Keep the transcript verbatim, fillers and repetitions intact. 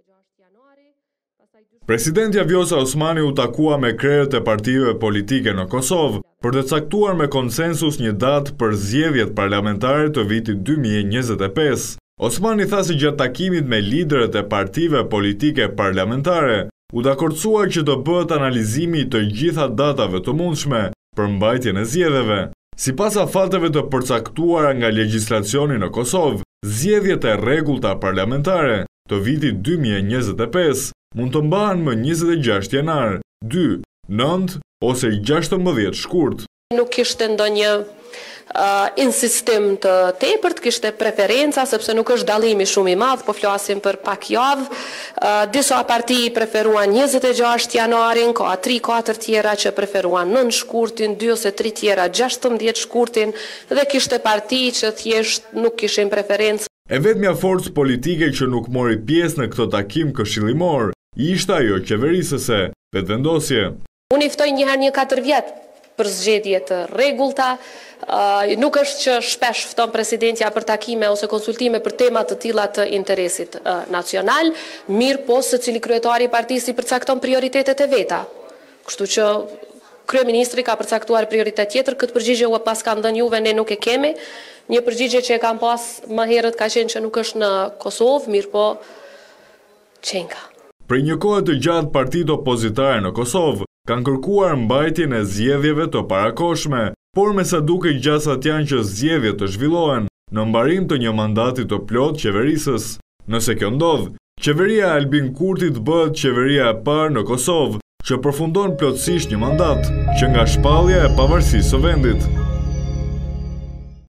Presidentja Vjosa Osmani u takua me krerët e partive politike në Kosovë për të caktuar me konsensus një datë për zgjedhjet parlamentare të vitit dy mijë e njëzet e pesë. Osmani tha se gjatë takimit me liderët e partive politike parlamentare u dakordsuar që të bëhet analizimi të gjitha datave të mundshme për mbajtjen e zgjedhjeve. Sipas afateve të përcaktuara nga legjislacioni në Kosovë, zgjedhjet e rregullta parlamentare të vitit dy mijë e njëzet e pesë mund të mbahen më njëzet e gjashtë janar, dy, nëntë ose gjashtëmbëdhjetë shkurt. Nuk kishte ndonjë uh, insistim të tepërt, kishte preferenca sepse nuk është dallimi shumë i madh, po flasim për pak javë. Uh, disa parti preferuan njëzet e gjashtë janarin, ka tri katër tjera që preferuan nëntë shkurtin, dy ose tri tjera gjashtëmbëdhjetë shkurtin dhe kishte parti që thjesht nuk kishin preferencë. E vetmja forcë politike që nuk mori pjesë në këtë takim këshillimor ishte ajo qeverisëse, vetëvendosje. Unë i ftoj një herë një katër vjet për zgjedhje të rregullta. Uh, nuk është që shpesh fton presidentja për takime ose konsultime për tema të tilla të interesit uh, nacional, mirë po secili kryetari i partisë i përcakton prioritetet e veta. Kështu që kryeministri ka përcaktuar prioritet tjetër, këtë përgjigje u pas kanë dhënë juve, ne nuk e kemi. Një përgjigje që e kam pas më herët ka qenë që nuk është në Kosovë, mirë po qenka. Për një kohë të gjatë partitë opozitare në Kosovë kanë kërkuar mbajtjen e zgjedhjeve të parakohshme, por me sa duket gjasat janë që zgjedhjet të zhvillohen në mbarim të një mandati të plot qeverisës. Nëse kjo ndodh, qeveria e Albin Kurtit bëhet qeveria e parë në Kosovë që përfundon plotësisht një mandat, që nga shpallja e pavarësisë së vendit.